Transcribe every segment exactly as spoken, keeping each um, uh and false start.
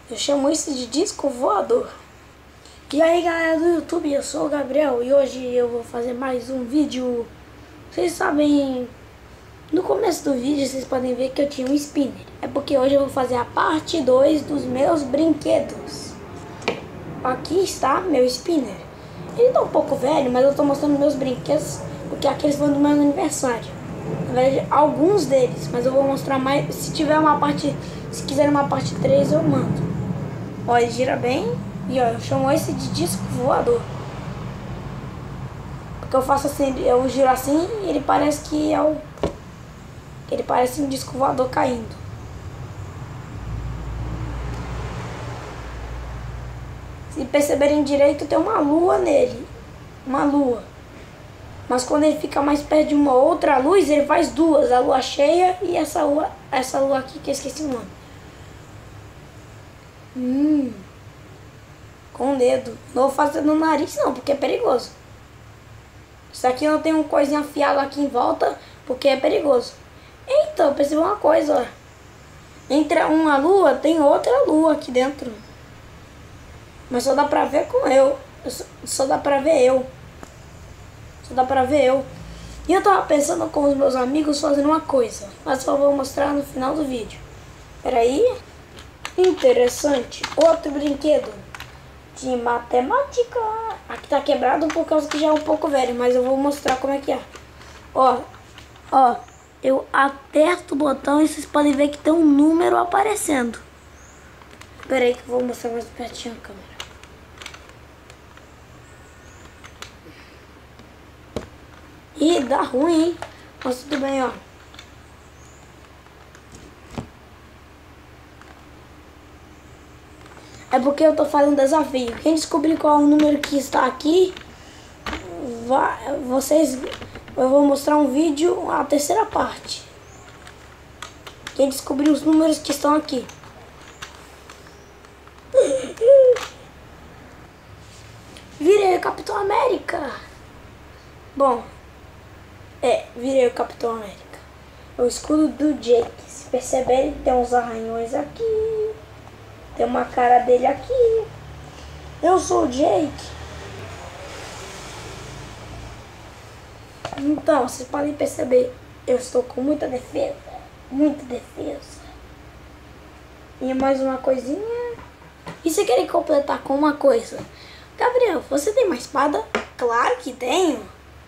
Eu chamo isso de disco voador. E aí galera do YouTube, eu sou o Gabriel e hoje eu vou fazer mais um vídeo. Vocês sabem, no começo do vídeo vocês podem ver que eu tinha um spinner. É porque hoje eu vou fazer a parte dois dos meus brinquedos. Aqui está meu spinner. Ele tá um pouco velho, mas eu tô mostrando meus brinquedos porque aqueles foram do meu aniversário. Na verdade, alguns deles, mas eu vou mostrar mais. Se tiver uma parte, se quiser uma parte três eu mando. Ó, ele gira bem. E ó, eu chamo esse de disco voador. Porque eu faço assim, eu giro assim e ele parece que é o... Ele parece um disco voador caindo. Se perceberem direito, tem uma lua nele. Uma lua. Mas quando ele fica mais perto de uma outra luz, ele faz duas. A lua cheia e essa lua, essa lua aqui que eu esqueci o nome. Hum... Com o dedo. Não vou fazer no nariz não, porque é perigoso. Isso aqui não tem um coisinha afiada aqui em volta, porque é perigoso. Eita, eu percebi uma coisa, ó. Entre uma lua, tem outra lua aqui dentro. Mas só dá pra ver com eu. Só, só dá pra ver eu. Só dá pra ver eu. E eu tava pensando com os meus amigos fazendo uma coisa. Mas só vou mostrar no final do vídeo. Peraí. Interessante. Outro brinquedo de matemática. Aqui tá quebrado por causa que já é um pouco velho, mas eu vou mostrar como é que é. Ó, ó, eu aperto o botão e vocês podem ver que tem um número aparecendo. Espera aí que eu vou mostrar mais pertinho a câmera. Ih, dá ruim, hein? Mas tudo bem, ó. É porque eu tô fazendo um desafio. Quem descobrir qual é o número que está aqui, vai, vocês, eu vou mostrar um vídeo, a terceira parte. Quem descobrir os números que estão aqui. Virei o Capitão América. Bom, é, virei o Capitão América. É o escudo do Jake. Se perceberem, tem uns arranhões aqui. Tem uma cara dele aqui. Eu sou o Jake. Então, vocês podem perceber, eu estou com muita defesa. Muita defesa. E mais uma coisinha. E se querem completar com uma coisa? Gabriel, você tem uma espada? Claro que tenho.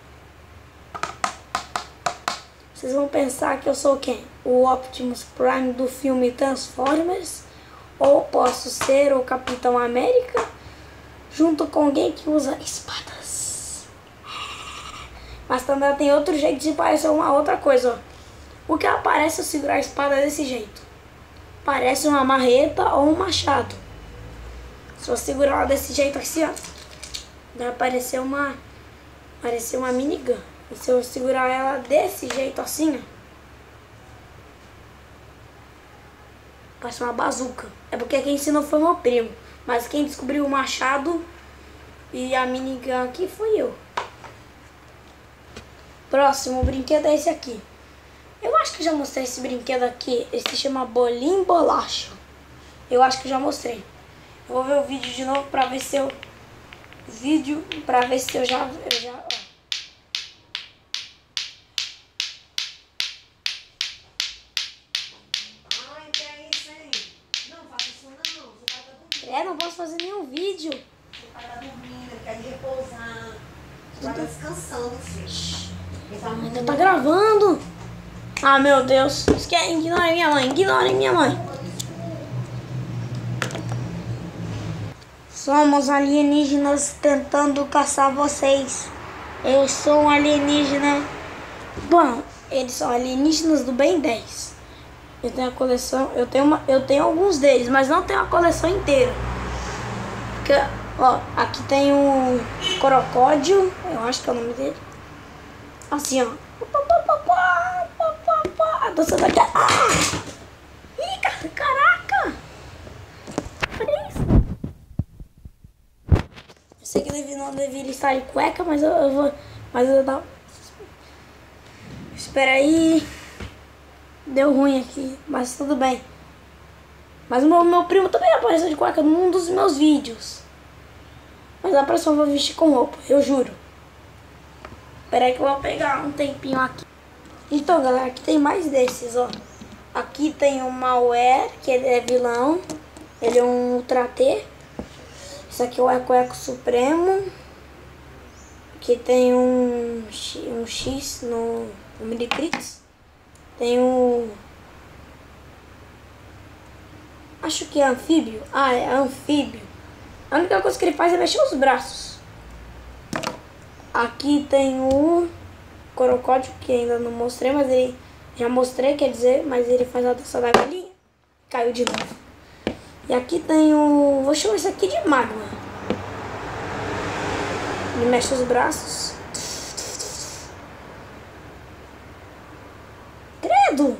Vocês vão pensar que eu sou quem? O Optimus Prime do filme Transformers? Ou posso ser o Capitão América junto com alguém que usa espadas. Mas também tem outro jeito de parecer uma outra coisa, ó. O que aparece eu segurar a espada desse jeito? Parece uma marreta ou um machado. Se eu segurar ela desse jeito assim, ó, vai aparecer uma, aparecer uma minigun. E se eu segurar ela desse jeito assim, ó, parece uma bazuca. É porque quem ensinou foi meu primo. Mas quem descobriu o machado e a minigun aqui fui eu. Próximo brinquedo é esse aqui. Eu acho que já mostrei esse brinquedo aqui. Ele se chama Bolim Bolacha. Eu acho que já mostrei. Eu vou ver o vídeo de novo pra ver se eu... Vídeo pra ver se eu já... Eu já ó. É, não posso fazer nenhum vídeo. Ele vai estar dormindo, ele quer repousar. Ele vai estar descansando, filho. Ele tá muito... Ainda tá gravando. Ah, meu Deus. Ignorem minha mãe, ignorem minha mãe. Somos alienígenas tentando caçar vocês. Eu sou um alienígena. Bom, eles são alienígenas do Ben dez. Eu tenho a coleção, eu tenho, uma, eu tenho alguns deles, mas não tenho a coleção inteira. Porque, ó, aqui tem o Crocódio, eu acho que é o nome dele. Assim, ó. A dança daqui. Ah! Ih, caraca! Olha isso. Eu sei que ele não deveria estar em cueca, mas eu, eu vou. Mas eu vou dar. Espera aí. Deu ruim aqui, mas tudo bem. Mas o meu, meu primo também apareceu de cueca num dos meus vídeos. Mas a próxima eu vou vestir com roupa, eu juro. Espera aí que eu vou pegar um tempinho aqui. Então, galera, aqui tem mais desses, ó. Aqui tem o Malware, que ele é vilão. Ele é um Ultra T. Esse aqui é o Eco Eco Supremo. Aqui tem um, um X no, no Militrix. Tem um... Acho que é anfíbio. Ah, é anfíbio. A única coisa que ele faz é mexer os braços. Aqui tem o Corocódio, que ainda não mostrei, mas ele... Já mostrei, quer dizer, mas ele faz a dança da galinha. Caiu de novo. E aqui tem o... Vou chamar esse aqui de Magma. Ele mexe os braços. Credo!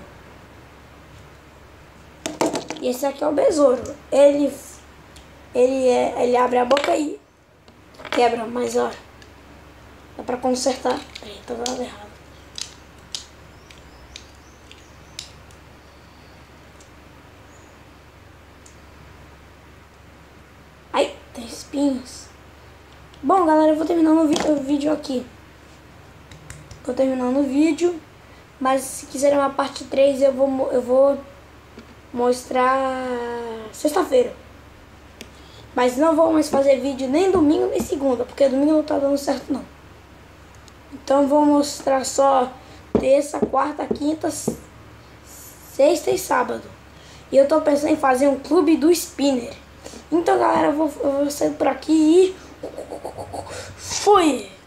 E esse aqui é o Besouro. Ele... Ele, é, ele abre a boca e quebra, mas ó... Dá pra consertar. Peraí, tô dando errado. Ai, tem espinhos. Bom, galera, eu vou terminando o vídeo aqui. Tô terminando o vídeo. Mas se quiserem uma parte três, eu vou, eu vou mostrar sexta-feira. Mas não vou mais fazer vídeo nem domingo nem segunda, porque domingo não tá dando certo não. Então vou mostrar só terça, quarta, quinta, sexta e sábado. E eu tô pensando em fazer um clube do Spinner. Então, galera, eu vou, eu vou sair por aqui e... Fui!